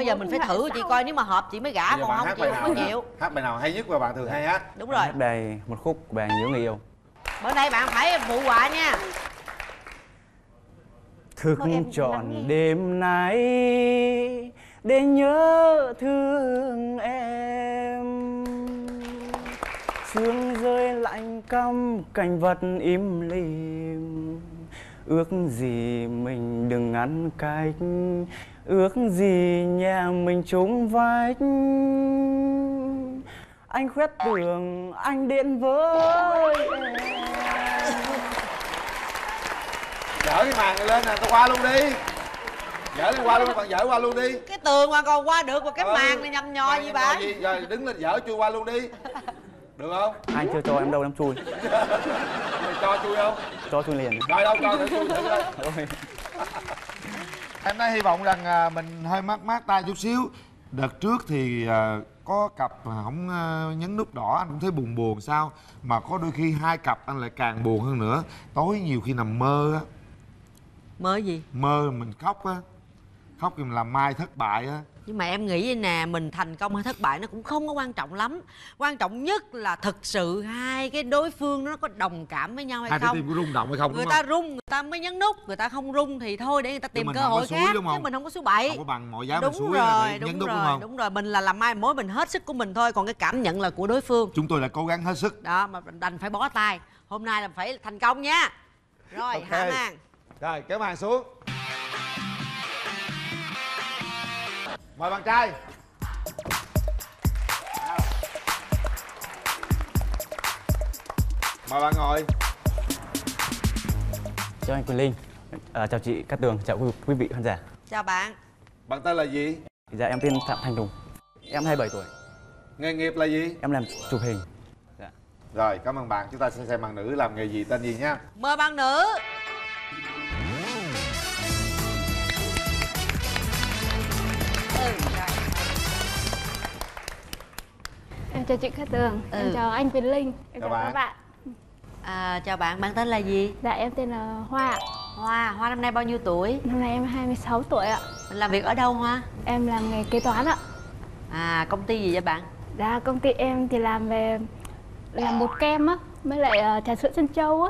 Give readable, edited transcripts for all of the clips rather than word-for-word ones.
bây giờ mình phải thử chị coi, nếu mà hợp chị mới gả, còn không chị không có chịu. Hát bài nào hay nhất và bạn thường hay hát? Đúng rồi. Hát bài một khúc bài nhớ người yêu. Bữa nay bạn phải phụ họa nha. Thức trọn đêm nay để nhớ thương em, sương rơi lạnh căm cảnh vật im lìm. Ước gì mình đừng ngăn cách, ước gì nhà mình chung vách. Anh khoét tường, anh đến với em. Dở cái màn này lên nè, tao qua luôn đi. Dở lên qua luôn, bạn dở qua luôn đi. Cái tường mà còn qua được, mà cái màn này nhầm nhò gì bạn? Rồi đứng lên dở chui qua luôn đi. Được không? Anh chưa cho em đâu em chui. Mày cho chui không? Cho chui liền. Rồi đâu cho thử chui thử đâu. Rồi. Em nói hy vọng rằng mình hơi mát tay chút xíu. Đợt trước thì có cặp không nhấn nút đỏ anh cũng thấy buồn buồn sao. Mà có đôi khi hai cặp anh lại càng buồn hơn nữa. Tối nhiều khi nằm mơ á. Mơ gì? Mơ mình khóc á. Khóc thì mình làm mai thất bại á. Nhưng mà em nghĩ nè, mình thành công hay thất bại nó cũng không có quan trọng lắm. Quan trọng nhất là thực sự hai cái đối phương nó có đồng cảm với nhau hay hai không. Hai tim có rung động hay không? Người ta rung người ta mới nhấn nút, người ta không rung thì thôi để người ta tìm cơ hội khác. Chứ mình không có số bậy. Không có bằng mọi giá đúng mình suối rồi, nhấn đúng nút rồi, đúng không? đúng rồi, mình là làm mai mối, mình hết sức của mình thôi, còn cái cảm nhận là của đối phương. Chúng tôi đã cố gắng hết sức. Đó mà đành phải bó tay. Hôm nay là phải thành công nha. Rồi, okay. hạ màn. Rồi, kéo màn xuống. Mời bạn trai. Mời bạn ngồi. Chào anh Quỳnh Linh, chào chị Cát Tường, chào quý vị khán giả. Chào bạn. Bạn tên là gì? Dạ em tên Phạm Thanh Tùng, em 27 tuổi. Nghề nghiệp là gì? Em làm chụp hình. Dạ. Rồi, cảm ơn bạn. Chúng ta sẽ xem bạn nữ làm nghề gì, tên gì nha. Mời bạn nữ. Em chào chị Cát Tường, em chào anh Quỳnh Linh, em chào các bạn. Chào bạn, bạn tên là gì? Dạ em tên là Hoa. Hoa năm nay bao nhiêu tuổi? Năm nay em 26 tuổi ạ. Mình làm việc ở đâu Hoa? Em làm nghề kế toán ạ. Công ty gì vậy bạn? Dạ công ty em thì làm bột kem á, với lại trà sữa trân châu á.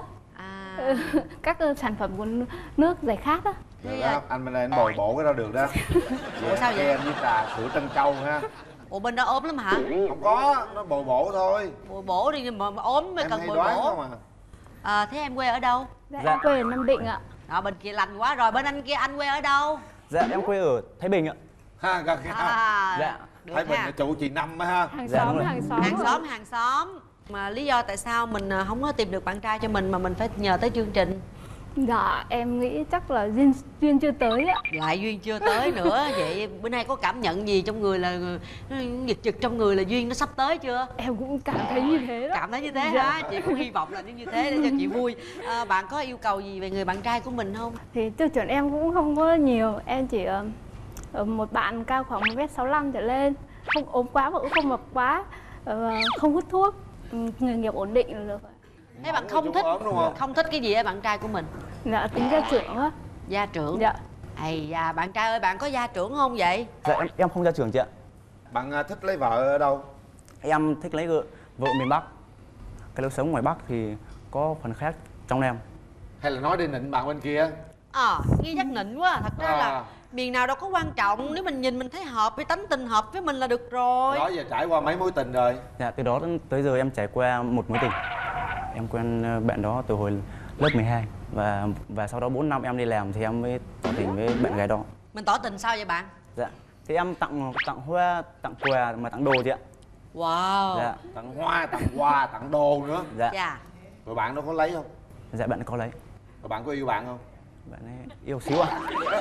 Các sản phẩm của nước giải khát á. Được đó, anh bên đây anh bồi bổ cái đó được đó. Ủa sao vậy? Kem với trà sữa trân châu ha. Ủa bên đó ốm lắm hả? Không có, nó bồi bổ thôi. Bồi bổ đi, nhưng mà ốm mới em cần bồi bổ. Thế em quê ở đâu? Dạ em quê ở Nam Định ạ. Đó, bên kia lành quá rồi, bên anh kia anh quê ở đâu? Dạ em quê ở Thái Bình ạ. Gần dạ. Thái Bình là chủ chị Năm á ha. Hàng dạ, xóm, hàng xóm. Mà lý do tại sao mình không có tìm được bạn trai cho mình mà mình phải nhờ tới chương trình? Dạ em nghĩ chắc là duyên chưa tới ạ. Lại duyên chưa tới nữa. Vậy bữa nay có cảm nhận gì trong người là giật giật trong người là duyên nó sắp tới chưa? Em cũng cảm thấy như thế đó. Cảm thấy như thế hả? Chị cũng hy vọng là như thế để cho chị vui. Bạn có yêu cầu gì về người bạn trai của mình không? Thì tiêu chuẩn em cũng không có nhiều. Em chỉ một bạn cao khoảng 1m65 trở lên, không ốm quá mà cũng không mập quá, không hút thuốc, nghề nghiệp ổn định là được. Thế bạn không thích cái gì ở bạn trai của mình? Dạ tính gia trưởng á. Gia trưởng? Dạ. Da, bạn trai ơi, bạn có gia trưởng không vậy? Dạ em không gia trưởng chị ạ. Bạn thích lấy vợ ở đâu? Em thích lấy vợ miền Bắc. Cái lối sống ngoài Bắc thì có phần khác trong em. Hay là nói đi nịnh bạn bên kia? Nghe chắc nịnh quá. Thật ra là miền nào đâu có quan trọng. Nếu mình nhìn mình thấy hợp, với tánh tình hợp với mình là được rồi. Đó giờ trải qua mấy mối tình rồi? Dạ từ đó tới giờ em trải qua một mối tình. Em quen bạn đó từ hồi lớp 12 và sau đó 4 năm em đi làm thì em mới tỏ tình với bạn gái đó. Mình tỏ tình sao vậy bạn? Dạ thì em tặng hoa, tặng quà mà tặng đồ chị ạ. Wow. Dạ. Tặng hoa, tặng quà, tặng đồ nữa. Dạ. Rồi bạn đó có lấy không? Dạ bạn có lấy. Rồi bạn có yêu bạn không? Bạn ấy yêu xíu ạ.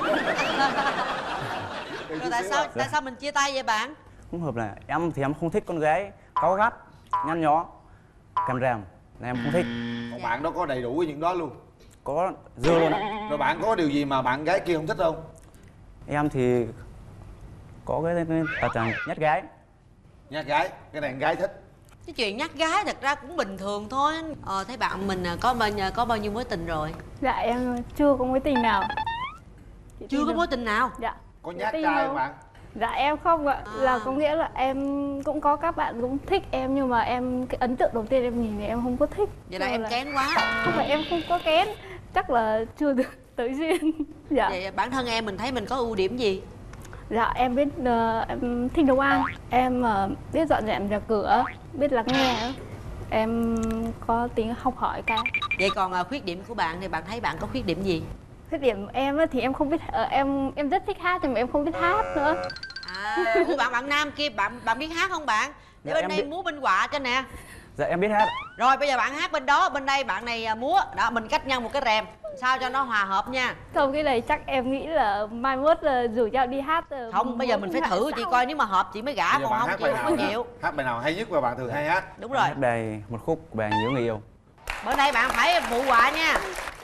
Rồi tại sao mình chia tay vậy bạn? Không hợp là em thì em không thích con gái cáu gắt, nhăn nhó, càm ràm nên em không thích. Còn bạn đó có đầy đủ những đó luôn? Có dưa luôn ạ. Rồi bạn có điều gì mà bạn gái kia không thích không? Em thì có cái tật là nhát gái. Nhát gái, cái này con gái thích. Cái chuyện nhát gái thật ra cũng bình thường thôi. Thấy bạn mình có bao nhiêu mối tình rồi? Dạ em chưa có mối tình nào. Chưa có mối tình nào? Dạ. Có nhát trai không bạn? Dạ em không ạ, là có nghĩa là em cũng có các bạn cũng thích em, nhưng mà em cái ấn tượng đầu tiên em nhìn thì em không có thích. Vậy là Rồi em kén quá. Không phải em không có kén, chắc là chưa được tới duyên. Dạ. Vậy bản thân em mình thấy mình có ưu điểm gì? Dạ em biết em thích nấu ăn, em biết dọn dẹp nhà cửa, biết lắng nghe, em có tính học hỏi cao. Vậy còn khuyết điểm của bạn thì bạn thấy bạn có khuyết điểm gì? Khuyết điểm em á thì em không biết em rất thích hát nhưng mà em không biết hát nữa. Ủa bạn nam kia bạn biết hát không bạn? Để Dạ, bên em đây biết. múa bên quạ cho nè. Dạ em biết hát. Rồi bây giờ bạn hát bên đó, bên đây bạn này múa. Đó, mình cách nhau một cái rèm sao cho nó hòa hợp nha. Không, cái này chắc em nghĩ là mai mốt là rủ nhau đi hát. Không, bây giờ mình phải thử chị coi, nếu mà hợp chị mới gả, Bây giờ còn bạn không hát chị bài không nào có nè? chịu. Hát bài nào hay nhất và bạn thường hay hát? Đúng rồi. Hát bài một khúc bài nhớ người yêu. Bữa nay bạn phải phụ họa nha.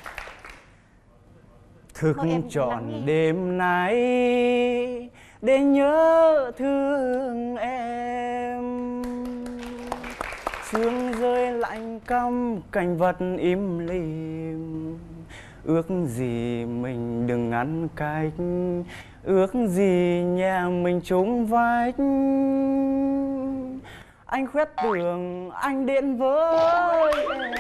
Thức Thôi em lắng trọn nghe. đêm nay để nhớ thương em. Sương rơi lạnh căm cảnh vật im lìm. Ước gì mình đừng ngăn cách, ước gì nhà mình chung vách. Anh khoét tường, anh đến với em.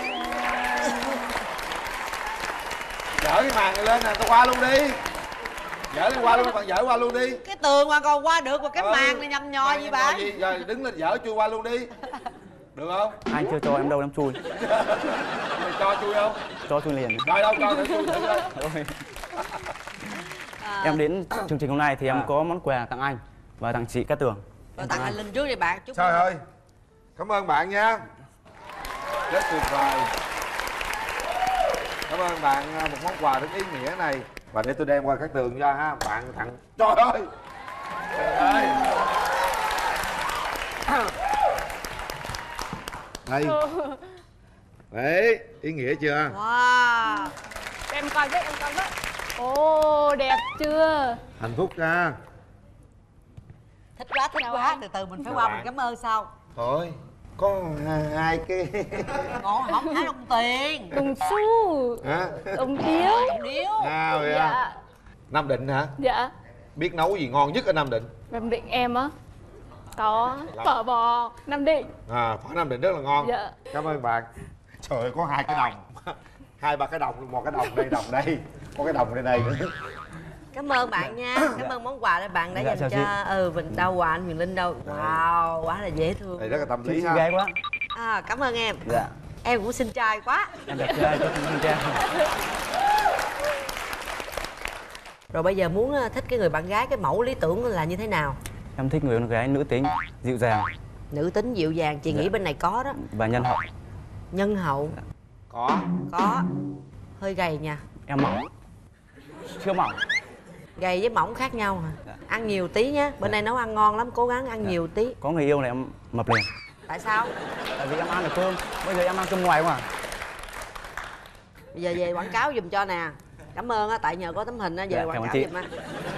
Dở cái màn này lên nè, tao qua luôn đi. Dở lên qua luôn, bạn dở qua luôn đi. Cái tường mà còn qua được, mà cái Ừ, màn này nhầm nhò gì bạn? Rồi đứng lên dở chui qua luôn đi. Được không? Anh chưa cho em đâu em chui. Mày cho chui không? Cho chui liền. Rồi đâu cho thử chui thử coi. Thôi. Em đến chương trình hôm nay thì em có món quà tặng anh và tặng chị Cát Tường. Rồi Em tặng anh Linh trước đi bạn. Chúc Trời ơi. Cảm ơn bạn nha. Rất tuyệt vời. Cảm ơn bạn một món quà rất ý nghĩa này. Và để tôi đem qua Cát Tường cho ha. Bạn tặng. Trời ơi. Trời ơi. Đây. Đấy, ý nghĩa chưa? Wow. Em coi với, em coi với. Ồ, đẹp chưa? Hạnh phúc ha. Thích quá, thích Chào quá. anh. Từ từ mình phải qua mình cảm ơn sau. Thôi, có hai cái Ngon không hái đồng tiền. Đồng xu, hả? đồng điếu. Đồng điếu. À vậy à? Dạ, Nam Định hả? dạ. Biết nấu gì ngon nhất ở Nam Định? Nam Định em á, có phở bò Nam Định. À, phở Nam Định rất là ngon. Dạ. Cảm ơn bạn. Trời ơi, có hai cái đồng. Hai ba cái đồng, một cái đồng đây, có cái đồng đây này nữa. Cảm ơn bạn nha. Cảm ơn món quà đó bạn đã Dạ, dành chào cho mình đâu quà anh Huyền Linh đâu. Wow, quá là dễ thương. Này rất là tâm lý Chị ha. gái quá. Cảm ơn em. Dạ. Em cũng xinh trai quá. Em đẹp trai cho chị trai. Rồi bây giờ muốn thích cái người bạn gái, cái mẫu lý tưởng là như thế nào? Em thích người con gái nữ tính, dịu dàng Nữ tính dịu dàng, chị nghĩ bên này có đó. và nhân hậu. Nhân hậu. Có. Hơi gầy nha. Em mỏng. Siêu mỏng. Gầy với mỏng khác nhau hả? Ăn nhiều tí nhé. Bên đây nấu ăn ngon lắm, cố gắng ăn nhiều tí. Có người yêu này em mập liền. Tại sao? Tại vì em ăn được cơm. Bây giờ em ăn cơm ngoài không à? Bây giờ về quảng cáo giùm cho nè. Cảm ơn á, tại nhờ có tấm hình á, về Dạ, quảng cảm ơn cáo chị. giùm á.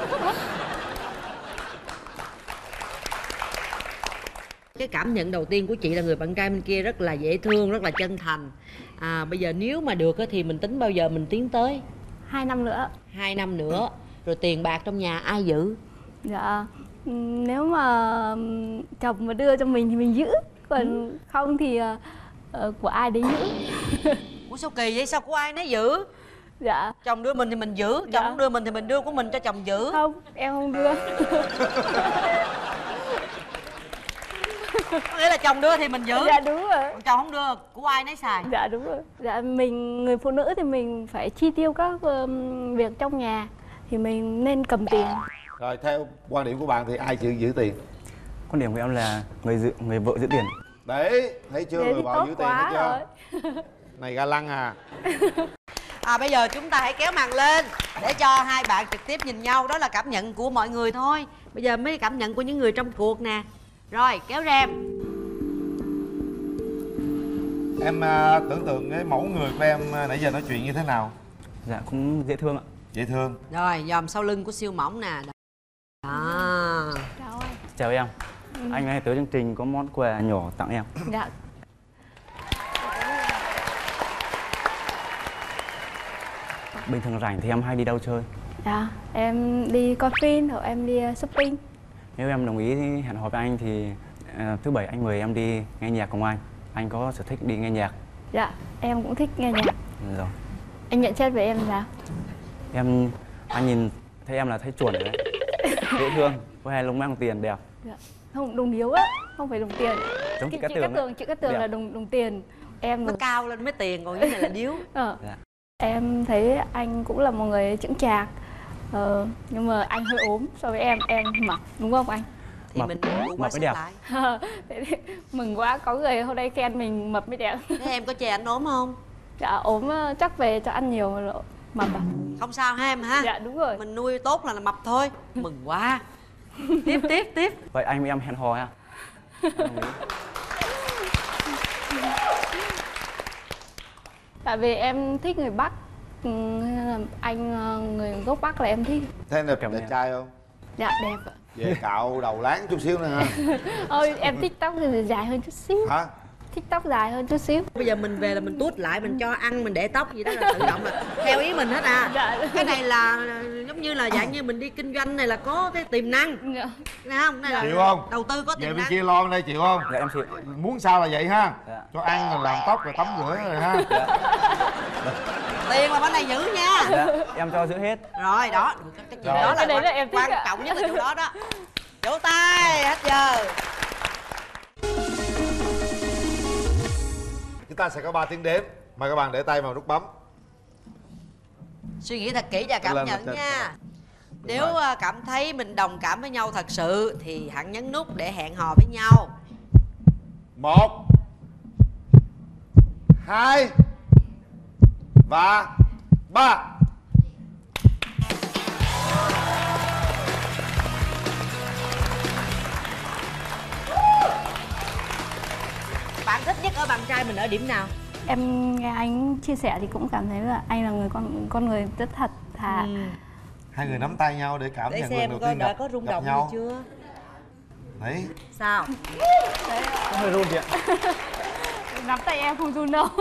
Cái cảm nhận đầu tiên của chị là người bạn trai bên kia rất là dễ thương, rất là chân thành. Bây giờ nếu mà được á, thì mình tính bao giờ mình tiến tới? 2 năm nữa. 2 năm nữa. Rồi tiền bạc trong nhà ai giữ? Dạ. Nếu mà chồng mà đưa cho mình thì mình giữ, còn không thì của ai đấy giữ. Ủa sao kỳ vậy? Sao của ai nấy giữ? Dạ. Chồng đưa mình thì mình giữ, chồng Dạ. không đưa mình thì mình đưa của mình cho chồng giữ. Không, em không đưa. Có nghĩa là chồng đưa thì mình giữ. Dạ đúng rồi. Còn chồng không đưa, của ai nấy xài. Dạ đúng rồi. Dạ mình người phụ nữ thì mình phải chi tiêu các việc trong nhà thì mình nên cầm tiền. Rồi theo quan điểm của bạn thì ai chịu giữ tiền? Quan điểm của em là người vợ giữ tiền. Đấy, thấy chưa? Thế Người thì vợ tốt giữ tiền quá thấy chưa? rồi. Này ga lăng à. Bây giờ chúng ta hãy kéo màn lên để cho hai bạn trực tiếp nhìn nhau. Đó là cảm nhận của mọi người thôi. Bây giờ mới cảm nhận của những người trong cuộc nè. Rồi kéo rèm. Em tưởng tượng cái mẫu người của em nãy giờ nói chuyện như thế nào? Dạ cũng dễ thương ạ. Dễ thương. Rồi dòm sau lưng của siêu mỏng nè. Đó. Chào anh. Chào em. Anh hay tới chương trình có món quà nhỏ tặng em. Dạ. Bình thường rảnh thì em hay đi đâu chơi? Dạ, em đi coi phim hoặc em đi shopping. Nếu em đồng ý hẹn hò với anh thì thứ bảy anh mời em đi nghe nhạc cùng anh. Anh có sở thích đi nghe nhạc. Dạ, em cũng thích nghe nhạc. Rồi. Anh nhận xét về em sao? Anh nhìn thấy em là thấy chuẩn đấy. Dễ thương, có hai lông mang tiền đẹp. Dạ. Không, đồng điếu á, không phải đồng tiền. Giống Chữ chị Cát Tường đấy. Chữ Cát Tường là đồng tiền. Em Nó cao lên mới tiền, còn cái này là điếu. Dạ. Em thấy anh cũng là một người chững chạc. Nhưng mà anh hơi ốm so với em mập, đúng không anh? Thì Mập- mình bù mập qua mới sát đẹp. lại. Thế thì mừng quá, có người hôm nay khen mình mập mới đẹp. Thế em có chè anh ốm không? Dạ ốm chắc về cho ăn nhiều rồi mập à? Không sao ha em ha. Dạ đúng rồi. Mình nuôi tốt là mập thôi. Mừng quá. Tiếp. Vậy anh với em hẹn hò ha. Em đồng ý. Tại vì em thích người Bắc. Anh người gốc Bắc là em thích. Thế em đẹp Cảm ơn đẹp em. trai không? Dạ đẹp ạ. Về cạo đầu láng chút xíu nữa ha. Ôi em thích tóc thì dài hơn chút xíu. Hả? Thích tóc dài hơn chút xíu. Bây giờ mình về là mình tuốt lại, mình cho ăn, mình để tóc gì đó là tự động là theo ý mình hết à. Dạ. Cái này là giống như là dạng như mình đi kinh doanh này là có cái tiềm năng. Dạ. Thấy không? Này là Chịu không? đầu tư có Về tiềm bên năng. kia lo bên đây chịu không? Dạ em chịu. Muốn sao là vậy ha. Dạ. Cho ăn rồi làm tóc rồi tắm rửa rồi ha. Tiền là bên này giữ nha. Dạ, em cho giữ hết. Rồi đó, cái chuyện Rồi. đó là Cái đấy là em thích quan ạ. trọng nhất là chỗ đó đó. Vỗ tay hết giờ. Chúng ta sẽ có 3 tiếng đếm. Mời các bạn để tay vào nút bấm. Suy nghĩ thật kỹ và cảm Lên nhận mặt trên. nha. Đúng Nếu rồi. cảm thấy mình đồng cảm với nhau thật sự thì hẳn nhấn nút để hẹn hò với nhau. 1 2 và 3. Bạn thích nhất ở bạn trai mình ở điểm nào? Em nghe anh chia sẻ thì cũng cảm thấy là anh là con người rất thật thà. Hai người nắm tay nhau để cảm Để nhận xem lần đầu coi tiên đã gặp, có rung gặp động nhau. gì chưa. Đấy. Sao? Có hơi run chị ạ. Nắm tay em không run đâu.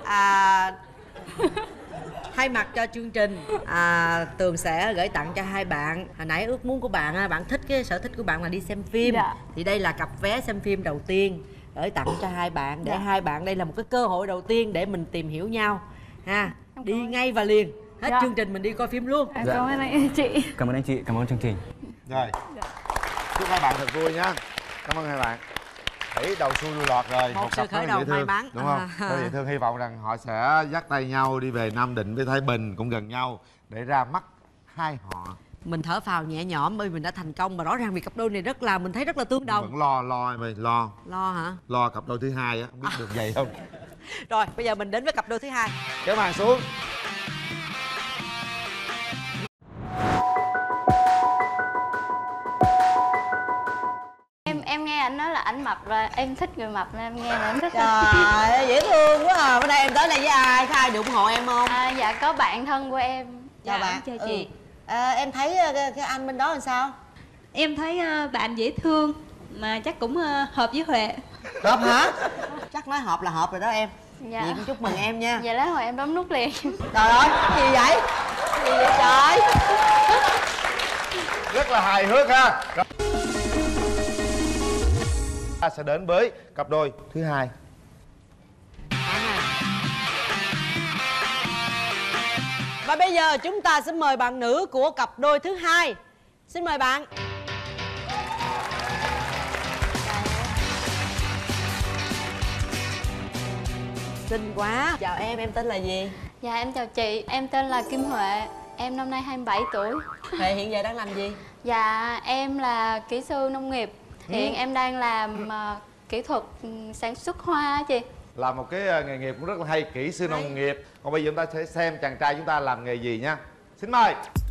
Thay mặt cho chương trình, Tường sẽ gửi tặng cho hai bạn. Hồi nãy ước muốn của bạn, bạn thích cái sở thích của bạn là đi xem phim. Dạ. Thì đây là cặp vé xem phim đầu tiên gửi tặng cho hai bạn, để Dạ. hai bạn đây là một cái cơ hội đầu tiên để mình tìm hiểu nhau ha. Em Đi cảm ơn. ngay và liền. Hết Dạ. chương trình mình đi coi phim luôn. Em Dạ. cảm ơn anh chị. Cảm ơn anh chị, cảm ơn chương trình. Rồi. Chúc hai bạn thật vui nhá. Cảm ơn hai bạn. Thấy đầu xuôi đuôi lọt rồi. Một sự cặp khởi rất đầu dễ thương, may mắn. đúng không? Rất dễ thương. Hy vọng rằng họ sẽ dắt tay nhau đi về Nam Định với Thái Bình cũng gần nhau để ra mắt hai họ. Mình thở phào nhẹ nhõm bởi vì mình đã thành công, mà rõ ràng vì cặp đôi này mình thấy rất là tương đồng. Vẫn lo mày Lo hả? lo cặp đôi thứ hai á, không biết được vậy không. Rồi bây giờ mình đến với cặp đôi thứ hai. Kéo màn xuống. Em nghe anh nói là anh mập rồi, em thích người mập nên em nghe là em thích. Trời ơi, dễ thương quá à. Bữa nay em tới đây với ai? Có ai được ủng hộ em không? Dạ có bạn thân của em. Chào bạn. chào chị. Em thấy cái anh bên đó làm sao? Em thấy bạn dễ thương mà chắc cũng hợp với Huệ. Hợp hả? Chắc nói hợp là hợp rồi đó em. Dạ. Vậy cũng chúc mừng em nha. Dạ lát hồi em bấm nút liền. Trời ơi, cái gì vậy? Cái gì vậy trời? Rất là hài hước ha. Ta sẽ đến với cặp đôi thứ hai. Và bây giờ chúng ta sẽ mời bạn nữ của cặp đôi thứ hai. Xin mời bạn. Xinh quá. Chào em tên là gì? Dạ em chào chị, em tên là Kim Huệ. Em năm nay 27 tuổi. Huệ hiện giờ đang làm gì? Dạ em là kỹ sư nông nghiệp. Hiện em đang làm kỹ thuật sản xuất hoa á chị. Là một cái nghề nghiệp cũng rất là hay, kỹ sư nông nghiệp. Còn bây giờ chúng ta sẽ xem chàng trai chúng ta làm nghề gì nha. Xin mời.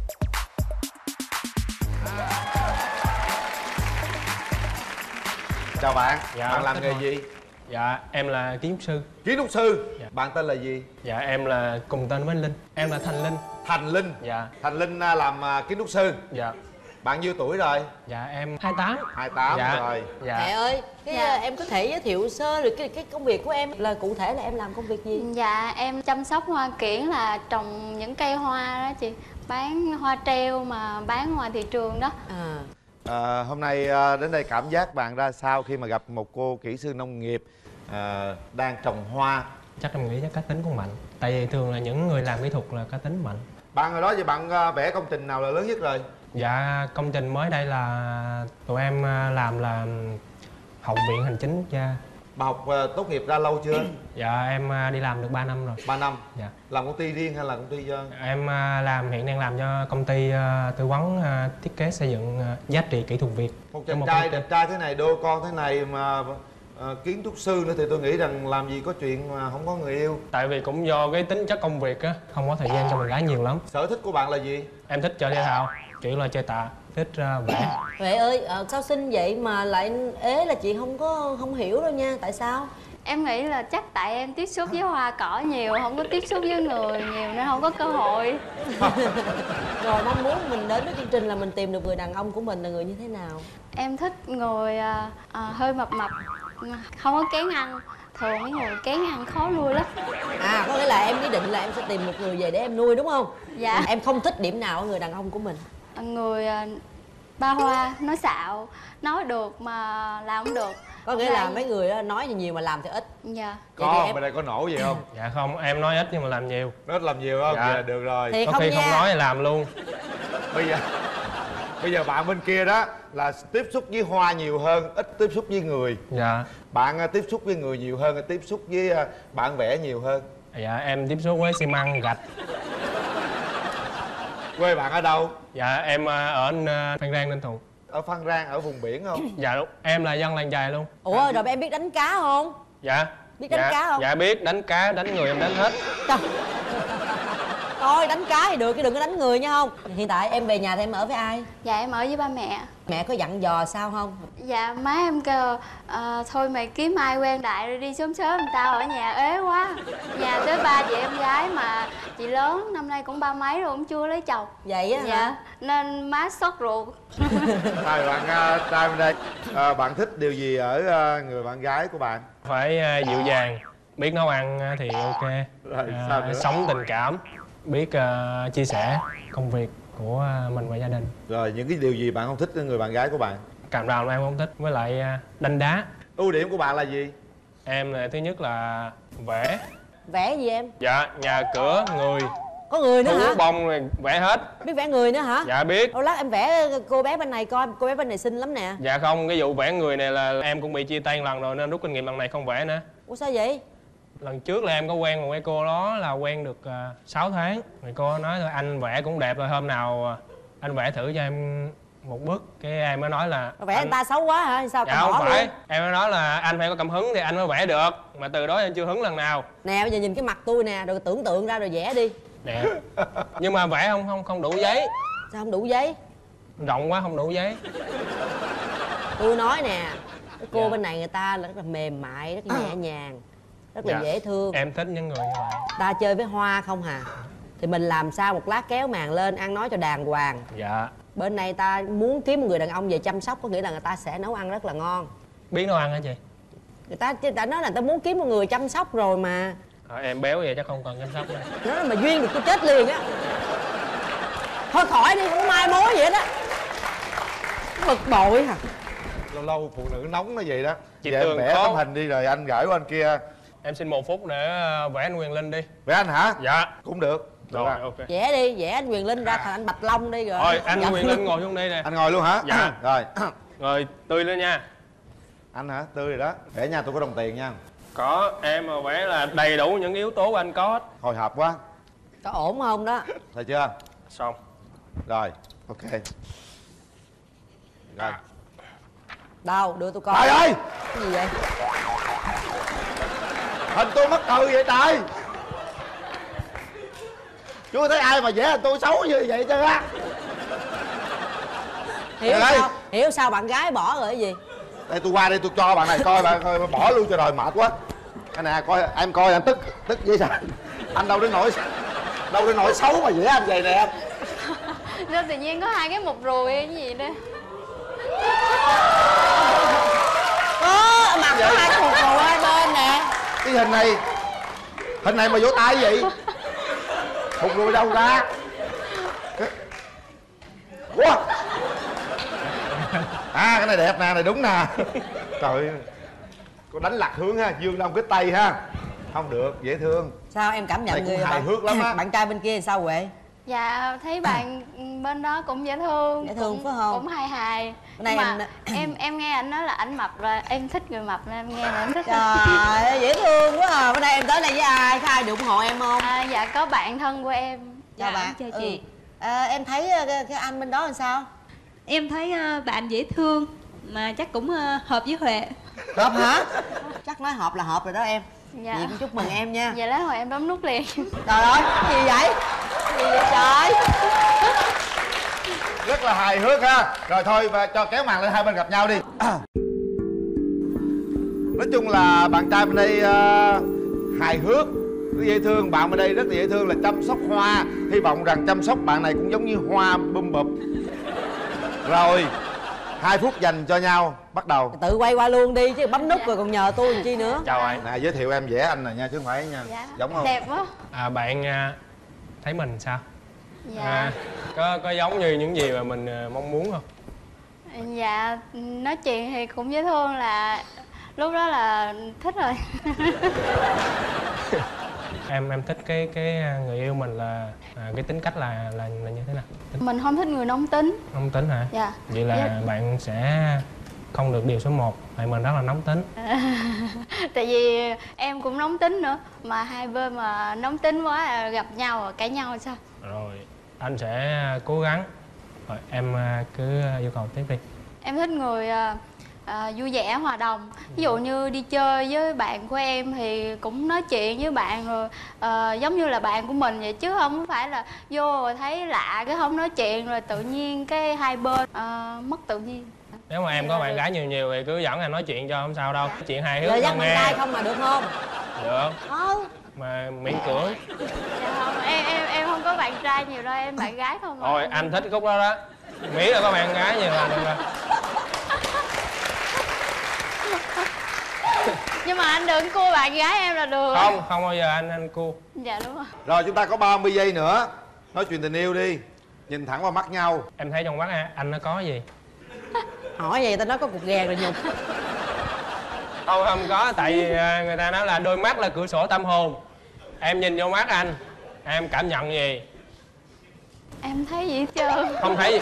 Chào bạn. Dạ, Bạn làm xin nghề mời. gì? Dạ, em là kiến trúc sư. Kiến trúc sư. Dạ. Bạn tên là gì? Dạ, em là cùng tên với anh Linh. Em là Thành Linh. Thành Linh. Dạ. Thành Linh làm kiến trúc sư. Dạ. Bạn nhiêu tuổi rồi? Dạ, em 28. 28 Dạ. rồi. Dạ. Mẹ ơi, em có thể giới thiệu sơ được cái công việc của em là cụ thể là em làm công việc gì? Dạ em chăm sóc hoa kiển là trồng những cây hoa đó chị. Bán hoa treo mà bán ngoài thị trường đó. Hôm nay đến đây cảm giác bạn ra sao khi mà gặp một cô kỹ sư nông nghiệp đang trồng hoa? Chắc em nghĩ chắc cá tính cũng mạnh. Tại vì thường là những người làm kỹ thuật là cá tính mạnh. Bạn hồi đó giờ bạn vẽ công trình nào là lớn nhất rồi? Dạ, công trình mới đây là tụi em làm là Học viện Hành chính Quốc gia. Bà học tốt nghiệp ra lâu chưa? Dạ, em đi làm được 3 năm rồi. 3 năm? Dạ. Làm công ty riêng hay là công ty cho? Em hiện đang làm cho công ty tư vấn thiết kế xây dựng giá trị kỹ thuật Việt. Một chàng trai đẹp trai thế này, đô con thế này mà kiến trúc sư nữa thì tôi nghĩ rằng làm gì có chuyện mà không có người yêu. Tại vì cũng do cái tính chất công việc á, không có thời gian cho bạn gái nhiều lắm. Sở thích của bạn là gì? Em thích chơi thể thao, kiểu là chơi tạ, thích vẽ. Huệ ơi, sao xinh vậy mà lại ế là chị không hiểu đâu nha, tại sao? Em nghĩ là chắc tại em tiếp xúc với hoa cỏ nhiều, không có tiếp xúc với người nhiều nên không có cơ hội. Rồi mong muốn mình đến với chương trình là mình tìm được người đàn ông của mình là người như thế nào? Em thích người hơi mập mập, không có kén ăn. Thường mấy người kén ăn khó nuôi lắm. À, có nghĩa là em ý định là em sẽ tìm một người về để em nuôi đúng không? Dạ. Em không thích điểm nào ở người đàn ông của mình? Người ba hoa, nói xạo, nói được mà làm không được. Có nghĩa là mấy người đó nói nhiều mà làm thì ít. Dạ. Có không? Bên đây có nổ vậy không? Dạ không, em nói ít nhưng mà làm nhiều. Nói ít làm nhiều không? Dạ. Dạ, được rồi. Thì Có không khi nha. không nói thì làm luôn. Bây giờ bạn bên kia đó là tiếp xúc với hoa nhiều hơn, ít tiếp xúc với người. Dạ. Bạn tiếp xúc với người nhiều hơn, tiếp xúc với bạn vẽ nhiều hơn. Dạ, em tiếp xúc với xi măng, gạch. Quê bạn ở đâu? Dạ, em ở Phan Rang, Ninh Thuận. Ở Phan Rang, ở vùng biển không? Dạ đúng, em là dân làng chài luôn. Ủa rồi em biết đánh cá không? Dạ. Biết đánh cá không? Dạ biết, đánh cá, đánh người em đánh hết. Trời. Thôi đánh cá thì được chứ đừng có đánh người nha không? Hiện tại em về nhà thì em ở với ai? Dạ em ở với ba mẹ. Mẹ có dặn dò sao không? Dạ má em kêu thôi mày kiếm ai quen đại rồi đi sớm sớm, tao ở nhà ế quá. Nhà tới 3 chị em gái mà chị lớn năm nay cũng 30 mấy rồi cũng chưa lấy chồng. Vậy á Dạ hả? nên má sốt ruột. Rồi bạn trai bên đây, bạn thích điều gì ở người bạn gái của bạn? Phải dịu dàng, biết nấu ăn thì ok. Rồi, sao nữa? Sống tình cảm, biết chia sẻ công việc của mình và gia đình. Rồi những cái điều gì bạn không thích ở người bạn gái của bạn? Càm ràm em không thích, với lại đánh đá. Ưu điểm của bạn là gì? Em là thứ nhất là vẽ. Vẽ gì em? Dạ, nhà cửa, người, Có người nữa thú hả? bông rồi vẽ hết. Biết vẽ người nữa hả? Dạ biết. Đâu lát em vẽ cô bé bên này coi, cô bé bên này xinh lắm nè. Dạ không, cái vụ vẽ người này là em cũng bị chia tay một lần rồi nên rút kinh nghiệm lần này không vẽ nữa. Ủa sao vậy? Lần trước là em có quen một cái cô đó là quen được 6 tháng. Rồi cô nói là anh vẽ cũng đẹp rồi, hôm nào anh vẽ thử cho em một bức. Cái em mới nói là Vẽ người ta xấu quá hả? Sao dạ tao không bỏ phải. luôn? Em mới nói là anh phải có cảm hứng thì anh mới vẽ được. Mà từ đó em chưa hứng lần nào. Nè bây giờ nhìn cái mặt tôi nè, rồi tưởng tượng ra rồi vẽ đi. Đẹp. Nhưng mà vẽ không đủ giấy. Sao không đủ giấy? Rộng quá không đủ giấy. Tôi nói nè, cái cô Dạ. bên này người ta là rất là mềm mại, rất là nhẹ nhàng, rất là Dạ. dễ thương. Em thích những người như vậy. Ta chơi với hoa không hà. Thì mình làm sao một lát kéo màn lên, ăn nói cho đàng hoàng. Dạ. Bên này ta muốn kiếm một người đàn ông về chăm sóc, có nghĩa là người ta sẽ nấu ăn rất là ngon. Biết nấu ăn hả chị? Người ta nói là ta muốn kiếm một người chăm sóc rồi mà. Em béo vậy chắc không cần chăm sóc nữa. Nói mà duyên được tôi chết liền á. Thôi khỏi đi, không có mai mối vậy đó. Bực bội hả? Lâu lâu phụ nữ nóng nó vậy đó. Chị Vậy em Tường vẽ có- tấm hình đi rồi anh gửi qua anh kia. Em xin 1 phút để vẽ anh Quyền Linh đi. Vẽ anh hả? Dạ. Cũng được. Được Rồi à. ok. Vẽ đi, vẽ anh Quyền Linh ra thành anh Bạch Long đi rồi. Rồi anh Dạ. Quyền Linh ngồi xuống đây nè. Anh ngồi luôn hả? Dạ. Rồi. Rồi tươi lên nha. Anh hả? Tươi rồi đó. Vẽ nha, tôi có đồng tiền nha. Có, em mà vẽ là đầy đủ những yếu tố của anh có hết. Hồi hộp quá. Có ổn không đó? Thấy chưa? Xong. Rồi, ok. Rồi. Đâu, đưa tôi coi. Trời ơi! Cái gì vậy? Hình tôi mắc cười vậy trời! Chưa thấy ai mà vẽ hình tôi xấu như vậy chứ á. Hiểu Trời ơi! sao? Hiểu sao bạn gái bỏ rồi cái gì? Đây tôi qua đây tôi cho bạn này coi, bạn coi bỏ luôn cho rồi mệt quá. Cái nè coi em coi anh tức vậy sao? Anh đâu đến nỗi xấu mà vẽ anh vậy nè em. Rồi tự nhiên có 2 cái mục ruồi cái gì đó. Có, mặt có 2 cái hột cầu hai bên nè. Cái hình này mà vỗ tay vậy? Hụt rồi đâu ra? Quá! cái này đẹp nè, này đúng nè. Trời ơi, cô đánh lạc hướng ha, dương đông kích tây ha. Không được, dễ thương. Sao em cảm nhận người hài hước lắm á. bạn trai bên kia sao Huệ? Dạ thấy bạn bên đó cũng dễ thương. Dễ thương phải không? Cũng hài. Bữa nay mà em nghe anh nói là anh mập rồi, em thích người mập nên em nghe là em thích. Trời ơi, dễ thương quá à. Bữa nay em tới đây với ai? Có ai được ủng hộ em không? Dạ có bạn thân của em. Chào bạn. chào chị. Em thấy cái anh bên đó làm sao? Em thấy bạn dễ thương mà chắc cũng hợp với Huệ. Hợp hả? Chắc nói hợp là hợp rồi đó em. Dạ. Vậy cũng chúc mừng em nha. Dạ lát hồi em bấm nút liền. Trời ơi, gì vậy? Gì vậy trời? Rất là hài hước ha. Rồi thôi và cho kéo màn lên, hai bên gặp nhau đi. Nói chung là bạn trai bên đây hài hước, dễ thương. Bạn bên đây rất là dễ thương, là chăm sóc hoa. Hy vọng rằng chăm sóc bạn này cũng giống như hoa bum bụp. Rồi 2 phút dành cho nhau, bắt đầu. Tự quay qua luôn đi chứ bấm nút rồi còn nhờ tôi làm chi nữa. Chào anh. Nè, giới thiệu em vẽ anh nè nha, chứ không phải nha. Dạ. Giống không? Đẹp quá. Bạn thấy mình sao? Dạ. Có giống như những gì mà mình mong muốn không? Dạ nói chuyện thì cũng dễ thương, là lúc đó là thích rồi. Em thích cái người yêu mình là cái tính cách là như thế nào? Mình không thích người nóng tính. Nóng tính hả? Dạ. Vậy là Dạ. bạn sẽ không được điều số 1, tại mình rất là nóng tính. Tại vì em cũng nóng tính nữa, mà hai bên mà nóng tính quá là gặp nhau rồi cãi nhau sao? Rồi anh sẽ cố gắng. Rồi em cứ yêu cầu tiếp đi. Em thích người vui vẻ, hòa đồng. Ví dụ như đi chơi với bạn của em thì cũng nói chuyện với bạn rồi giống như là bạn của mình vậy, chứ không phải là vô rồi thấy lạ cái không nói chuyện rồi tự nhiên cái hai bên mất tự nhiên. Nếu mà em có bạn gái nhiều thì cứ dẫn anh nói chuyện cho, không sao đâu. Chuyện hài hước Lời dắt không bạn nghe. trai không mà được không? Được, Không. mà miễn cưỡng. Dạ không, em không có bạn trai nhiều đâu, em bạn gái không à. Thôi anh thích khúc đó đó. Miễn là có bạn gái nhiều là được rồi. Nhưng mà anh đừng cua bạn gái em là được. Không bao giờ anh cua. Dạ đúng rồi. Rồi chúng ta có 30 giây nữa. Nói chuyện tình yêu đi. Nhìn thẳng vào mắt nhau. Em thấy trong mắt anh nó có gì? Hỏi vậy tao nói có cục ghè rồi nhục. Không có, tại vì người ta nói là đôi mắt là cửa sổ tâm hồn. Em nhìn vô mắt anh, em cảm nhận gì? Em thấy gì hết trơn. Không thấy gì.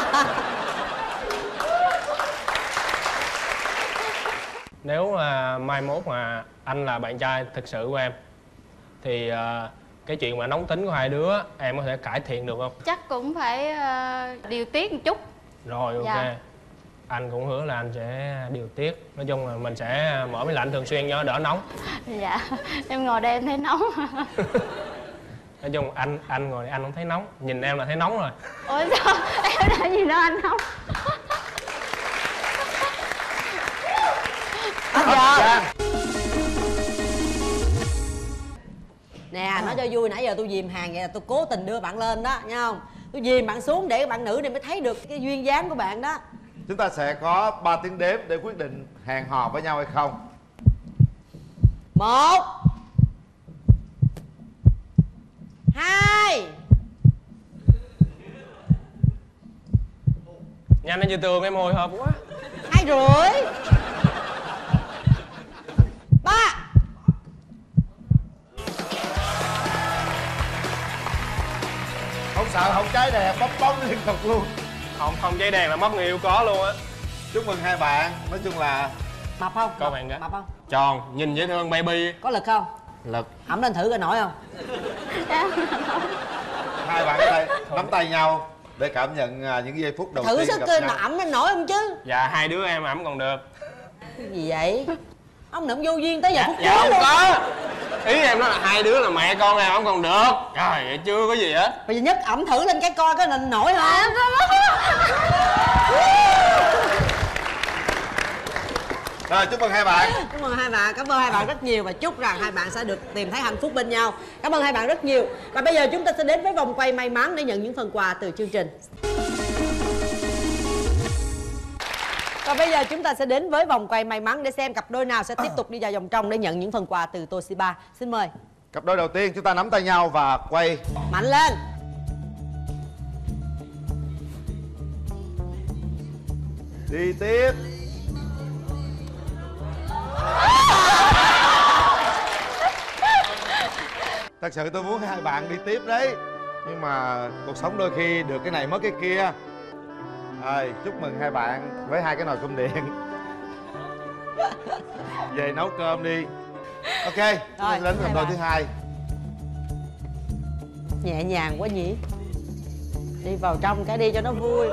Nếu mà mai mốt mà anh là bạn trai thực sự của em thì cái chuyện mà nóng tính của hai đứa em có thể cải thiện được không? Chắc cũng phải điều tiết một chút. Rồi ok. Dạ. Anh cũng hứa là anh sẽ điều tiết. Nói chung là mình sẽ mở máy lạnh thường xuyên cho nó đỡ nóng. Dạ. Em ngồi đây em thấy nóng. Nói chung anh ngồi đây anh không thấy nóng. Nhìn em là thấy nóng rồi. Ủa sao em làm gì đâu anh nóng. Hết giờ. Nè, nói cho vui, nãy giờ tôi dìm hàng vậy là tôi cố tình đưa bạn lên đó, nha không? Tôi dìm bạn xuống để bạn nữ này mới thấy được cái duyên dáng của bạn đó. Chúng ta sẽ có 3 tiếng đếm để quyết định hẹn hò với nhau hay không. 1 2. Nhanh lên như tường em hồi hộp quá. 2 rưỡi. 3. Không sợ, không trái đèn, bóng liên tục luôn. Không cháy đèn là mất người yêu có luôn á. Chúc mừng hai bạn. Nói chung là Mập không? Có bạn gái. Mập không? Tròn, nhìn dễ thương baby. Có lực không? Lực. Ẩm lên thử coi nổi không? hai bạn ở đây nắm tay nhau để cảm nhận những giây phút đầu Thử tiên sức gặp cơ nhau. ẩm lên nổi không chứ? Dạ hai đứa em ẩm còn được. Cái gì vậy? Ông nụm vô duyên tới giờ phút Dạ cuối không luôn. có. Ý em nói là hai đứa là mẹ con em ẩm còn được. Trời ơi chưa có gì hết. Bây giờ nhất ẩm thử lên cái coi có nền nổi không? Rồi chúc mừng hai bạn. Cảm ơn hai bạn, cảm ơn hai bạn rất nhiều và chúc rằng hai bạn sẽ được tìm thấy hạnh phúc bên nhau. Cảm ơn hai bạn rất nhiều. Và bây giờ chúng ta sẽ đến với vòng quay may mắn để nhận những phần quà từ chương trình. Và bây giờ chúng ta sẽ đến với vòng quay may mắn để xem cặp đôi nào sẽ tiếp tục đi vào vòng trong để nhận những phần quà từ Toshiba. Xin mời. Cặp đôi đầu tiên chúng ta nắm tay nhau và quay. Mạnh lên. Đi tiếp. Thật sự tôi muốn hai bạn đi tiếp đấy, nhưng mà cuộc sống đôi khi được cái này mất cái kia. Rồi, chúc mừng hai bạn với 2 cái nồi cơm điện. Về nấu cơm đi. Ok, Rồi, đến cặp đôi thứ 2. Nhẹ nhàng quá nhỉ. Đi vào trong cái đi cho nó vui.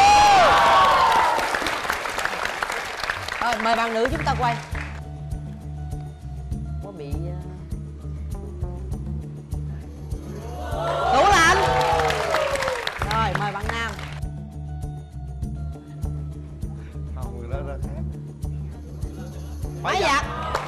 Rồi, mời bạn nữ chúng ta quay. Có bị đủ lạnh. Rồi, mời bạn nam. Không, người đó ra khác. Máy giặt.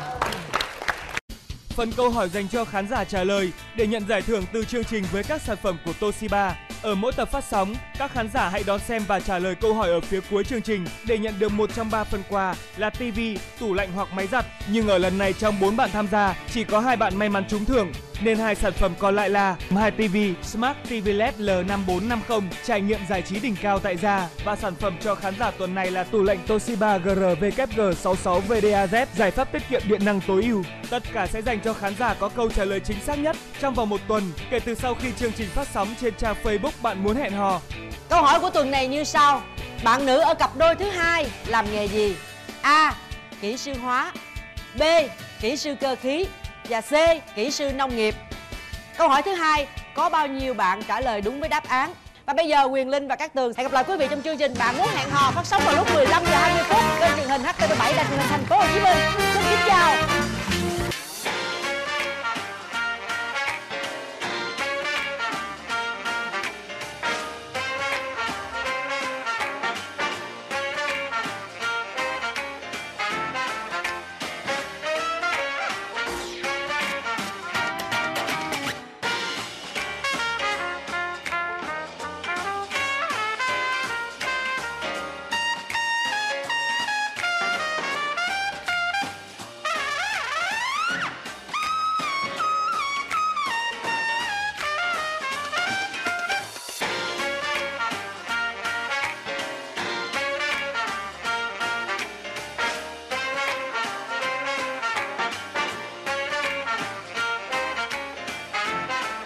Phần câu hỏi dành cho khán giả trả lời để nhận giải thưởng từ chương trình với các sản phẩm của Toshiba. Ở mỗi tập phát sóng, các khán giả hãy đón xem và trả lời câu hỏi ở phía cuối chương trình để nhận được một trong 3 phần quà là TV, tủ lạnh hoặc máy giặt. Nhưng ở lần này trong 4 bạn tham gia, chỉ có 2 bạn may mắn trúng thưởng, nên 2 sản phẩm còn lại là 2 TV Smart TV LED L5450 trải nghiệm giải trí đỉnh cao tại gia, và sản phẩm cho khán giả tuần này là tủ lạnh Toshiba GRWG66 VDAZ giải pháp tiết kiệm điện năng tối ưu. Tất cả sẽ dành cho khán giả có câu trả lời chính xác nhất trong vòng 1 tuần kể từ sau khi chương trình phát sóng trên trang Facebook bạn muốn hẹn hò. Câu hỏi của tuần này như sau. Bạn nữ ở cặp đôi thứ 2 làm nghề gì? A. Kỹ sư hóa, B. Kỹ sư cơ khí, và C. Kỹ sư nông nghiệp. Câu hỏi thứ 2 có bao nhiêu bạn trả lời đúng với đáp án? Và bây giờ Quyền Linh và Cát Tường hẹn gặp lại quý vị trong chương trình Bạn Muốn Hẹn Hò phát sóng vào lúc 15:20 kênh truyền hình HTV7 Đài truyền hình Thành phố Hồ Chí Minh. Xin kính chào.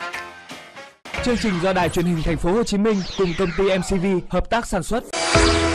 Chương trình do Đài Truyền hình Thành phố Hồ Chí Minh cùng công ty MCV hợp tác sản xuất.